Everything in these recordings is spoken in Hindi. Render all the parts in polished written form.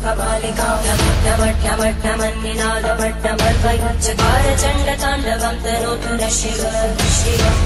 कपालिकां नमट्टमट्टमन्निनादमट्टमर्वयुच्चकारचण्डताण्डवं तनोतु नः शिवः।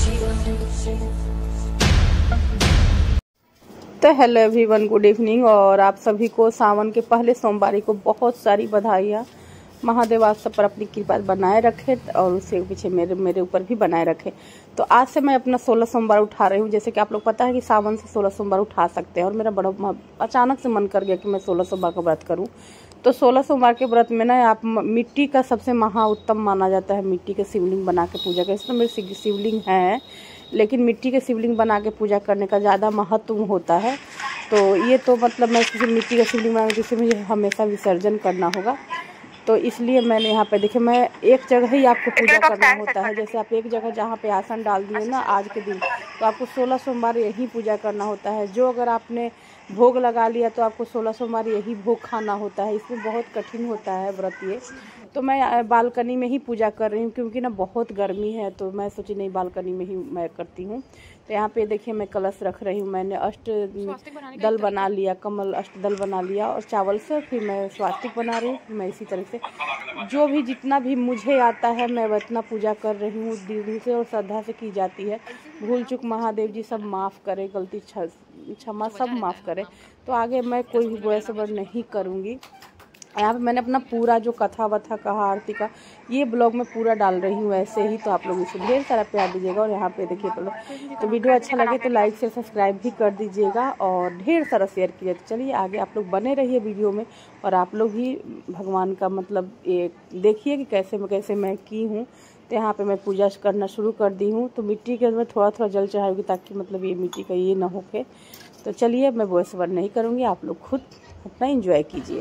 तो हेलो एवरीवन, गुड इवनिंग। और आप सभी को सावन के पहले सोमवारी को बहुत सारी बधाइयाँ। महादेव आप सब पर अपनी कृपा बनाए रखे और उससे पीछे मेरे ऊपर भी बनाए रखे। तो आज से मैं अपना 16 सोमवार उठा रही हूँ। जैसे कि आप लोग पता है कि सावन से 16 सोमवार उठा सकते हैं, और मेरा बड़ा अचानक से मन कर गया कि मैं 16 सोमवार का व्रत करूँ। तो 16 सोमवार के व्रत में ना आप मिट्टी का सबसे उत्तम माना जाता है मिट्टी के शिवलिंग बना के पूजा करें। तो मेरी शिवलिंग है, लेकिन मिट्टी के शिवलिंग बना के पूजा करने का ज़्यादा महत्व होता है। तो ये तो मतलब मैं मिट्टी का शिवलिंग बना जिससे मुझे हमेशा विसर्जन करना होगा, तो इसलिए मैंने यहाँ पे देखिए, मैं एक जगह ही आपको पूजा करना होता है। जैसे आप एक जगह जहाँ पे आसन डाल दिए ना आज के दिन, तो आपको 16 सोमवार यही पूजा करना होता है। जो अगर आपने भोग लगा लिया तो आपको 16 सोमवार यही भोग खाना होता है। इसमें बहुत कठिन होता है व्रत ये। तो मैं बालकनी में ही पूजा कर रही हूँ क्योंकि ना बहुत गर्मी है, तो मैं सोची नहीं बालकनी में ही मैं करती हूँ। तो यहाँ पे देखिए मैं कलश रख रही हूँ। मैंने अष्ट दल बना लिया, कमल अष्ट दल बना लिया और चावल से फिर मैं स्वास्तिक बना रही हूँ। मैं इसी तरह से जो भी जितना भी मुझे आता है मैं उतना पूजा कर रही हूँ। दिल से और श्रद्धा से की जाती है। भूल चूक महादेव जी सब माफ़ करे, गलती क्षमा सब माफ़ करे। तो आगे मैं कोई भी बुरा सबर नहीं करूँगी। यहाँ पे मैंने अपना पूरा जो कथा वथा कहा आरती का ये ब्लॉग में पूरा डाल रही हूँ ऐसे ही। तो आप लोग इसे ढेर सारा प्यार दीजिएगा। और यहाँ पे देखिए तो वीडियो अच्छा लगे तो लाइक से सब्सक्राइब भी कर दीजिएगा और ढेर सारा शेयर कीजिए। तो चलिए आगे आप लोग बने रहिए वीडियो में, और आप लोग भी भगवान का मतलब ये देखिए कि कैसे मैं की हूँ। तो यहाँ पे मैं पूजा करना शुरू कर दी हूँ। तो मिट्टी के मैं थोड़ा थोड़ा जल चढ़ाऊँगी ताकि मतलब ये मिट्टी का ये ना होके। तो चलिए मैं वॉइस ओवर नहीं करूँगी, आप लोग खुद अपना इंजॉय कीजिए।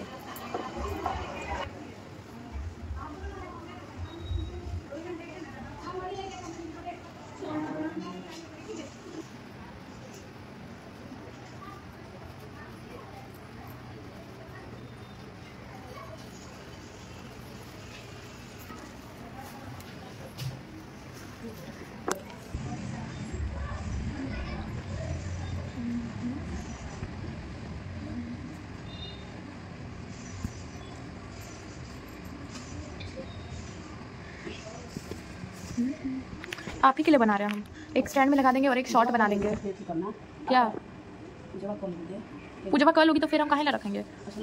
आप ही के लिए बना रहे हैं हम। एक स्टैंड में लगा देंगे और एक शॉर्ट बना देंगे। क्या पूजा कर लोगी तो फिर हम काहे ला रखेंगे।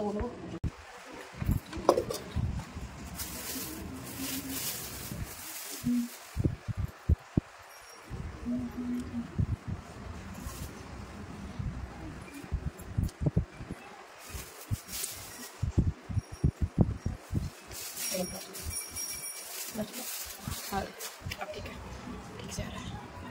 अब ठीक है, ठीक से आ रहा है।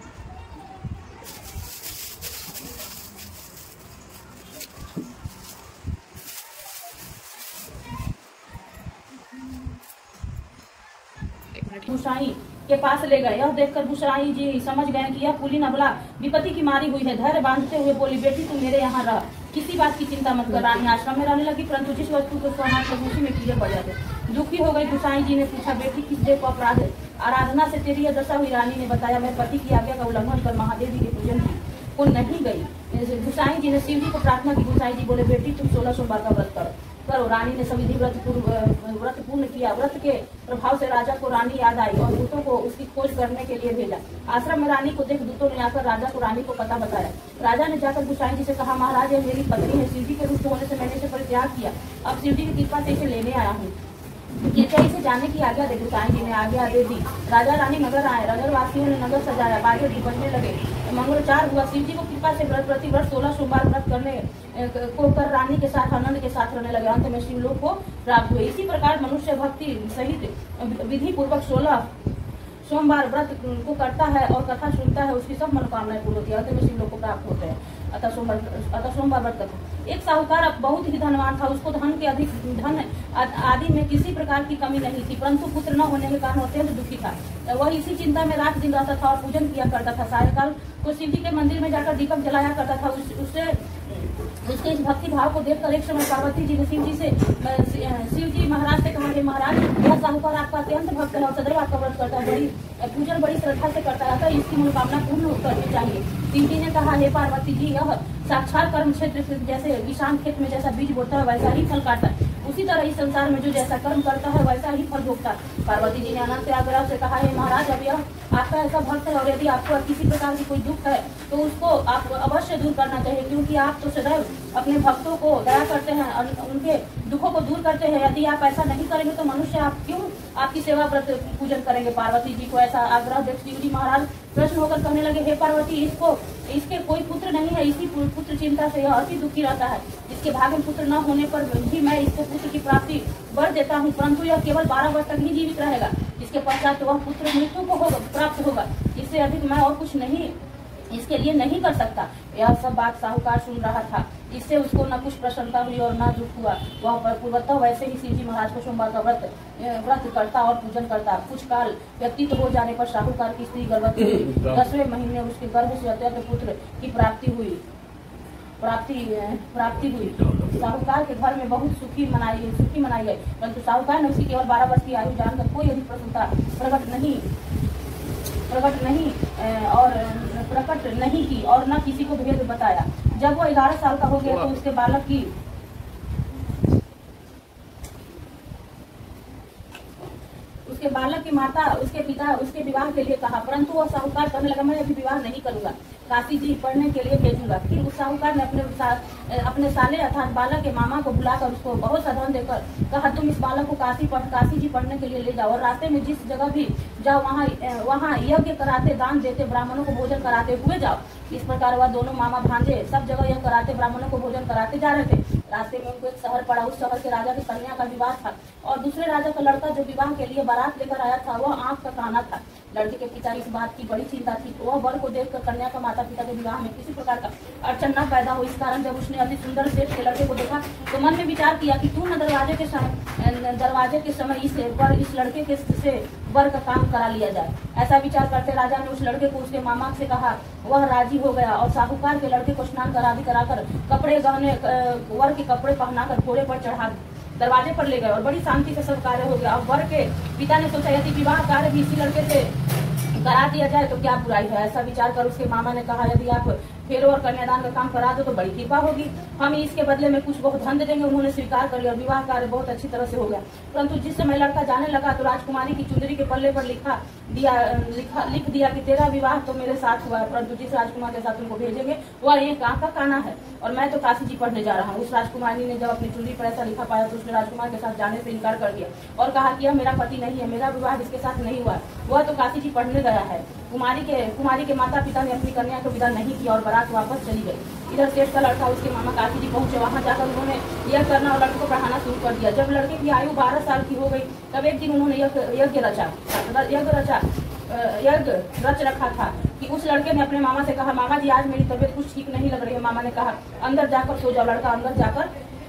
गुसाई के पास ले गए। यह देखकर गुसाई जी समझ गए कि यह कुलीन अबला विपत्ति की मारी हुई है। धैर्य बांधते हुए बोली, बेटी तुम मेरे यहाँ रह, किसी बात की चिंता मत कर। रानी आश्रम में रहने लगी, परंतु जिस वस्तु को सोना थे उसी में कीड़े पड़ जाते। दुखी हो गई गुसाई जी ने पूछा, बेटी किस देव को अपराध है? आराधना से तेरी यह दशा हुई। रानी ने बताया, मैं पति की आज्ञा का उल्लंघन कर महादेव जी के पूजन को नहीं गई। गुसाई जी ने शिव जी को प्रार्थना की। गुसाई जी बोले, बेटी तुम 16 सोमवार का व्रत करो। रानी ने सविधि व्रत पूर्ण किया। व्रत के प्रभाव से राजा को रानी याद आई और दूतों को उसकी खोज करने के लिए भेजा। आश्रम में रानी को देख दूतों ने आकर राजा को रानी को पता बताया। राजा ने जाकर गुसाई जी से कहा, महाराज यह मेरी पत्नी है। शिव जी के रूप होने से मैंने इसे परित्याग किया। अब शिव जी की कृपा से इसे लेने आया हूँ। कृपया इसे जाने की आज्ञा दे। गुसाई जी ने आज्ञा दे दी। राजा रानी नगर आए। नगर वासियों ने नगर सजाया, बाजे भी बजने लगे, मंगलोच्चार हुआ। शिव जी को कृपा से प्रति वर्ष 16 सोमवार व्रत करने को कर रानी के साथ आनंद के साथ रहने लगे। अंत में शिवलोक को प्राप्त हुए। इसी प्रकार मनुष्य भक्ति सहित विधि पूर्वक 16 सोमवार व्रत को करता है और कथा सुनता है, उसकी सब मनोकामनाएं पूरी होती है। अंत में शिवलोक को प्राप्त होते हैं। अतः सोमवार व्रत करते। एक साहूकार बहुत ही धनवान था। उसको धन के अधिक धन आदि में किसी प्रकार की कमी नहीं थी, परंतु पुत्र न होने के कारण अत्यंत दुखी था। वह इसी चिंता में रात दिन रहता था और पूजन किया करता था। सायंकाल को शिव जी के मंदिर में जाकर दीपक जलाया करता था। उसके इस भक्ति भाव को देखकर एक समय पार्वती जी ने शिव जी महाराज से कहा, कि महाराज यह साहूकार आपका अत्यंत भक्त है और सदैव आपका व्रत करता है, बड़ी पूजन बड़ी श्रद्धा से करता है, अतः इसकी मनोकामना पूर्ण करनी चाहिए। शिव जी ने कहा, हे पार्वती जी, यह साक्षात कर्म क्षेत्र जैसे किसान खेत में जैसा बीज बोता है वैसा ही फल काटता है, उसी तरह इस संसार में जो जैसा कर्म करता है वैसा ही फल भोगता है। पार्वती जी ने अनंत आग्रह से कहा, हे महाराज, अब यह आपका ऐसा भक्त है और यदि आपको किसी प्रकार की कोई दुख है तो उसको आप अवश्य दूर करना चाहिए, क्योंकि आप तो सदैव अपने भक्तों को दया करते हैं और उनके दुखों को दूर करते हैं। यदि आप ऐसा नहीं करेंगे तो मनुष्य आप क्यों आपकी सेवा व्रत पूजन करेंगे। पार्वती जी को ऐसा आग्रह देख शिव जी महाराज प्रश्न होकर कहने लगे, हे पार्वती, इसके कोई पुत्र नहीं है, इसी पुत्र चिंता से यह अति दुखी रहता है। इसके भाग्य में पुत्र न होने पर भी मैं इसको पुत्र की प्राप्ति वर देता हूँ, परंतु यह केवल 12 वर्ष तक ही जीवित रहेगा। इसके पश्चात वह पुत्र मृत्यु को प्राप्त होगा, इससे अधिक मैं और कुछ नहीं इसके लिए नहीं कर सकता। यह सब बात साहूकार सुन रहा था, इससे उसको न कुछ प्रसन्नता हुई और न दुख हुआ। वह पूर्वतः वैसे ही शिव जी महाराज को सोमवार का व्रत करता और पूजन करता। कुछ काल व्यतीत हो जाने पर साहूकार की स्त्री गर्भवती हुई। 10वें महीने उसके गर्भ से अत्यंत पुत्र की प्राप्ति हुई। साहूकार के घर में बहुत सुखी मनाई गई, परंतु साहूकार ने उसकी केवल 12 वर्ष की आयु जानकर कोई अधिक प्रसन्नता प्रकट नहीं की और न किसी को भेद बताया। जब वो 11 साल का हो गया तो उसके बालक की माता उसके पिता उसके विवाह के लिए कहा, परंतु वह साहूकार कहने लगा, मैं अभी विवाह नहीं करूंगा, काशी जी पढ़ने के लिए भेजूंगा। फिर उस साहूकार ने अपने साले अर्थात बालक के मामा को बुलाकर उसको बहुत सा धन देकर कहा, तुम इस बालक को काशी जी पढ़ने के लिए ले जाओ और रास्ते में जिस जगह भी जाओ वहाँ यज्ञ कराते, दान देते, ब्राह्मणों को भोजन कराते हुए जाओ। इस प्रकार वह दोनों मामा भांजे सब जगह यह कराते, ब्राह्मणों को भोजन कराते जा रहे थे। रास्ते में उनको एक शहर पड़ा, उस शहर के राजा की कन्या का विवाह था और दूसरे राजा का लड़का जो विवाह के लिए बारात लेकर आया था वह आंख का काना था। लड़के के पिता इस बात की बड़ी चिंता थी, वह वर को देखकर कन्या का माता पिता के विवाह में किसी प्रकार का अड़चन न पैदा हो। इस कारण जब उसने अति सुंदर सेठ के लड़के को देखा तो मन में विचार किया कि क्यों न दरवाजे के समय इस लड़के के से वर का काम करा लिया जाए। ऐसा विचार करते राजा ने उस लड़के को उसके मामा से कहा, वह राजी हो गया और साहूकार के लड़के को स्नान कराकर कपड़े गहने वर के कपड़े पहनाकर घोड़े पर चढ़ा दरवाजे पर ले गए और बड़ी शांति से सब कार्य हो गया। और वर के पिता ने सोचा, यदि विवाह कार्य भी इसी लड़के से करा दिया जाए तो क्या बुराई है। ऐसा विचार कर उसके मामा ने कहा, यदि आप फेरों और कन्यादान का काम करा दो तो बड़ी कृपा होगी, हम इसके बदले में कुछ बहुत धन दे देंगे। उन्होंने स्वीकार कर लिया और विवाह कार्य बहुत अच्छी तरह से हो गया। परंतु जिस समय लड़का जाने लगा तो राजकुमारी की चुंदरी के पल्ले पर लिख दिया कि तेरा विवाह तो मेरे साथ हुआ है, परंतु जिस राजकुमार के साथ तुमको भेजेंगे वह एक आंख का काना है और मैं तो काशी जी पढ़ने जा रहा हूँ। उस राजकुमारी ने जब अपनी चुंदरी पर ऐसा लिखा पाया तो उसने राजकुमार के साथ जाने से इनकार कर दिया और कहा कि यह मेरा पति नहीं है, मेरा विवाह जिसके साथ नहीं हुआ वह तो काशी जी पढ़ने गया है। कुमारी के माता पिता ने अपनी कन्या को विदा नहीं किया और बारात वापस चली गई। इधर सेठ का लड़का उसके मामा काशी जी पहुंचे, वहां जाकर उन्होंने यह करना और लड़के को पढ़ाना शुरू कर दिया। जब लड़के की आयु 12 साल की हो गई तब एक दिन उन्होंने यज्ञ रच रखा था कि उस लड़के ने अपने मामा से कहा, मामा जी आज मेरी तबीयत कुछ ठीक नहीं लग रही है। मामा ने कहा, अंदर जाकर सो जाओ। लड़का अंदर जाकर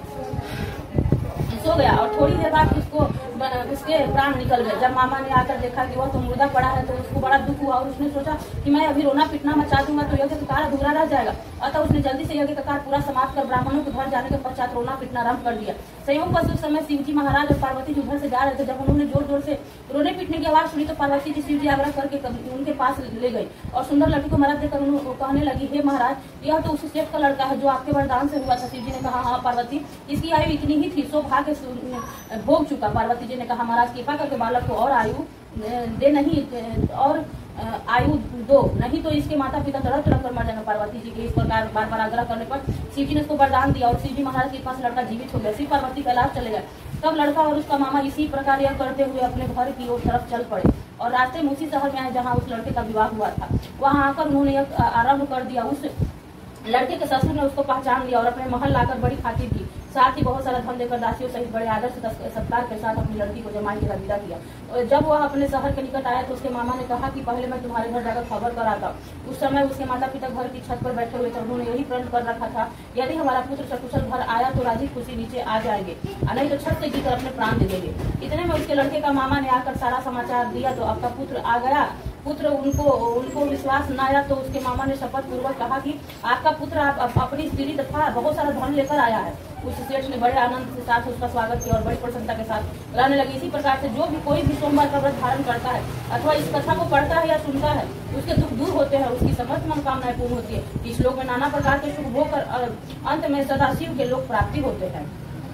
सो गया और थोड़ी देर बाद उसके प्राण निकल गए। जब मामा ने आकर देखा कि वह तो मुर्दा पड़ा है तो उसको बड़ा दुख हुआ और उसने सोचा कि मैं अभी रोना पिटना मचा दूंगा तो यज्ञ का कार्य अधूरा रह जाएगा। अतः उसने जल्दी से यज्ञ का कार्य पूरा समाप्त कर ब्राह्मणों के घर जाने के पश्चात रोना पिटना आरंभ कर दिया। संयोग पर उस समय शिव जी महाराज और पार्वती जी उधर से जा रहे थे। जब उन्होंने जोर जोर से रोने पीटने की आवाज सुनी तो पार्वती जी शिव जी आग्रह करके उनके पास ले गई और सुंदर लड़की को मरद देकर उन्होंने कहने लगी, हे महाराज, यह तो उसी सेठ का लड़का है जो आपके वरदान से हुआ था। शिव जी ने कहा, हाँ पार्वती, इसकी आयु इतनी ही थी, सो भाग्य भोग चुका। पार्वती जी ने कहा, महाराज कृपा करके बालक को और आयु दे नहीं और आयु दो, नहीं तो इसके माता पिता तड़प तड़प कर मर जाएंगे। पार्वती जी के इस प्रकार बार बार आग्रह करने पर शिव जी ने उसको वरदान दिया और शिव जी महाराज के पास लड़का जीवित हो गया। शिव पार्वती कैलाश चले गए। तब लड़का और उसका मामा इसी प्रकार यह करते हुए अपने घर की ओर तरफ चल पड़े और रास्ते में उसी शहर में आए जहाँ उस लड़के का विवाह हुआ था। वहाँ आकर उन्होंने यह आरम्भ कर दिया। उस लड़के के ससुर ने उसको पहचान लिया और अपने महल लाकर बड़ी खातिर की, साथ ही बहुत सारा धन देकर दासियों सहित बड़े आदर से सत्कार के साथ अपनी लड़की को जमाई के विदा किया। और जब वह अपने शहर के निकट आया तो उसके मामा ने कहा कि पहले मैं तुम्हारे घर जाकर खबर कराता। उस समय उसके माता पिता घर की छत पर बैठे हुए थे। उन्होंने यही प्रण कर रखा था, यदि हमारा पुत्र सकुशल घर आया तो राजी खुशी नीचे आ जाएंगे, नहीं तो छत से गिरकर अपने प्राण दे देंगे। इतने में उसके लड़के का मामा ने आकर सारा समाचार दिया तो आपका पुत्र आ गया पुत्र उनको विश्वास न आया तो उसके मामा ने शपथ पूर्वक कहा कि आपका पुत्र अपनी स्त्री तथा बहुत सारा धन लेकर आया है। उस सेठ ने बड़े आनंद के साथ उसका स्वागत किया और बड़ी प्रसन्नता के साथ रहने लगी। इसी प्रकार से जो भी कोई भी सोमवार का व्रत धारण करता है अथवा इस कथा को पढ़ता है या सुनता है उसके दुख दूर होते हैं, उसकी समस्त मनोकामनाएं पूर्ण होती है। इस लोक में नाना प्रकार के सुख भोग कर अंत में सदाशिव के लोक प्राप्ति होते हैं।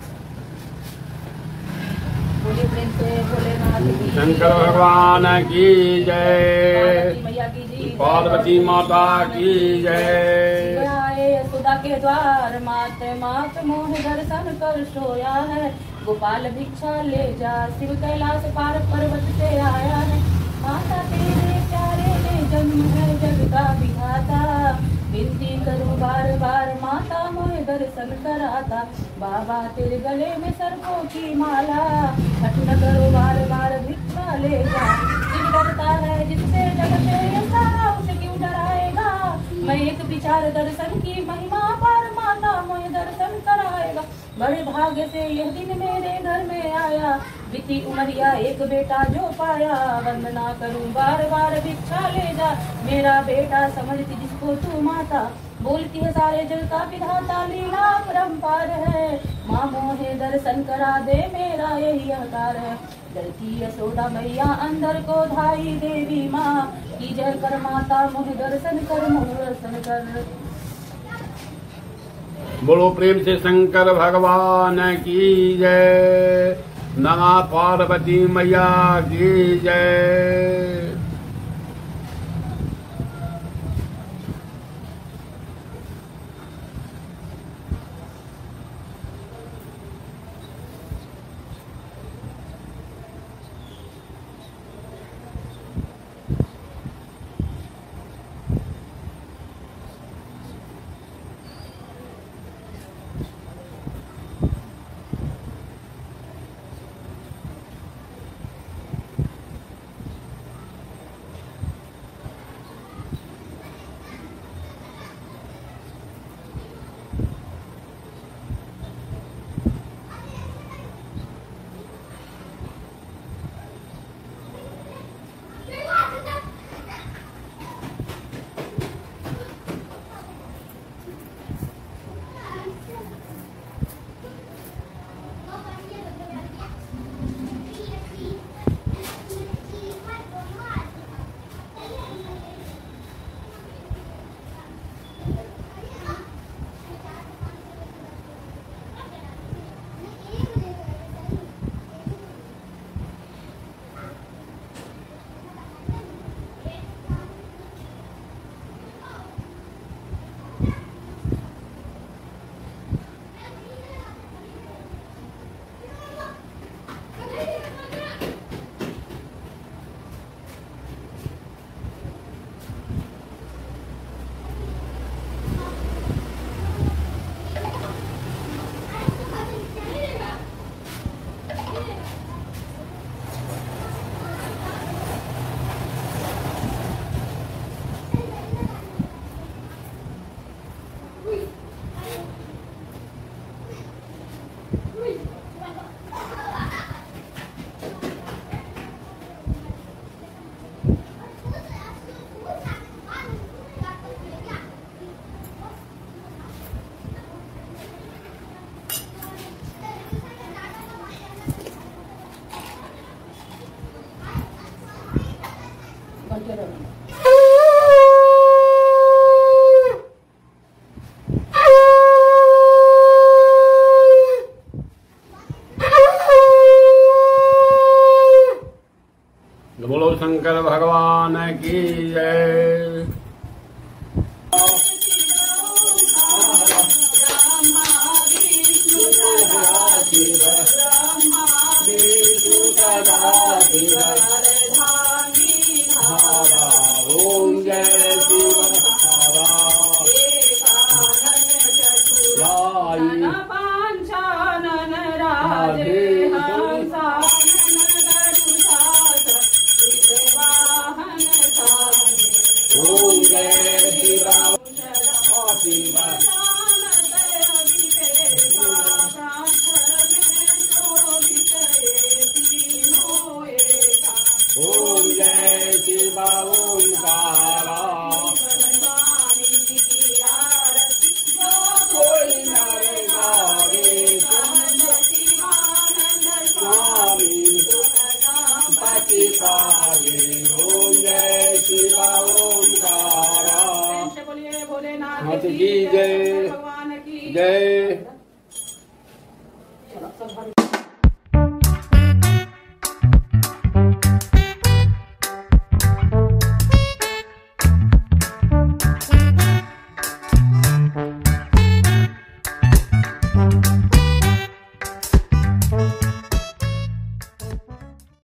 बोलिए प्रेम से भोलेनाथ की शंकर भगवान की जय, मैया की जी, पार्वती माता की जय। आए यशोदा के द्वार मात मोह दर्शन कर सोया है। गोपाल भिक्षा ले जा शिव कैलाश पार पर्वत से आया है। माता तेरे प्यारे ने जन्म है जग का विधाता, विनती करूं बार बार माता मोहे दर्शन कराता। बाबा तेरे गले में सर्पों की माला, हट न करो बार बार भिक्षा ले जा। शिव डरता है जिससे जगते ये सारा उसे क्यों डराएगा। मैं एक विचार दर्शन की महिमा पर माता मोहे दर्शन कराएगा। बड़े भाग्य से यह दिन मेरे घर में आया, बीती उमरिया एक बेटा जो पाया। वंदना करूं बार बार भिक्षा ले जा, मेरा बेटा समझती जिसको तू माता। बोलती है सारे जग का विधाता, लीला परम्पार है। माँ मोहे दर्शन करा दे मेरा यही अवतार है। डरती यशोदा मैया अंदर को धाई देवी माँ, की जय कर माता मोहे दर्शन कर मोहे दर्शन कर। बोलो प्रेम से शंकर भगवान की जय, नमः पार्वती मैया की जय। बोलो शंकर भगवान की जय। ओम जय शिव पांचानन राधे ओम जय शिव ओम जय शिव सब भर Thank you.